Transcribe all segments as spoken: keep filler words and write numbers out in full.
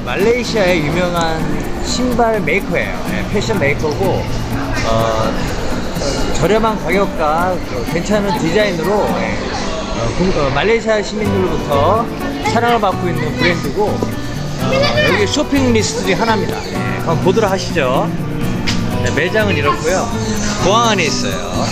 말레이시아의 유명한 신발 메이커예요. 예, 패션 메이커고 어, 저렴한 가격과 괜찮은 디자인으로 예, 어, 국, 어, 말레이시아 시민들로부터 사랑을 받고 있는 브랜드고 어, 여기 쇼핑 리스트 중 하나입니다. 예, 한번 보도록 하시죠. 네, 매장은 이렇고요. 공항 안에 있어요.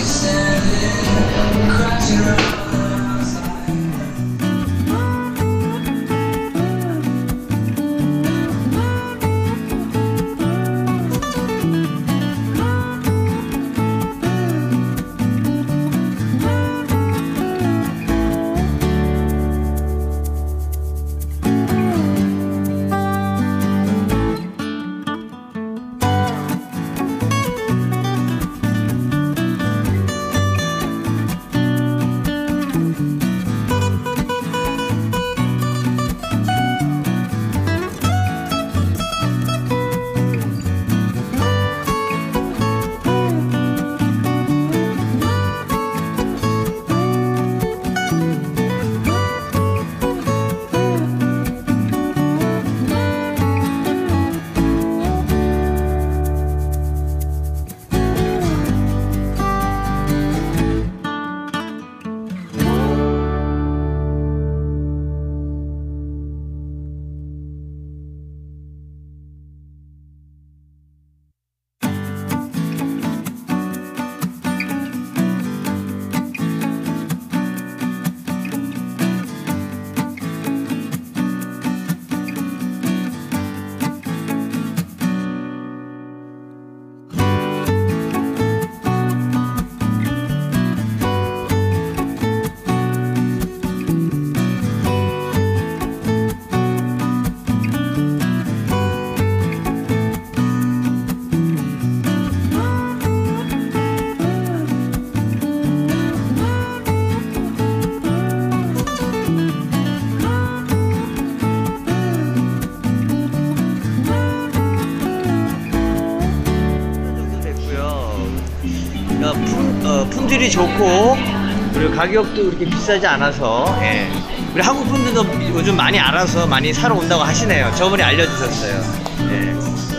품, 어, 품질이 좋고 그리고 가격도 그렇게 비싸지 않아서 예. 우리 한국 분들도 요즘 많이 알아서 많이 사러 온다고 하시네요. 저분이 알려주셨어요. 예.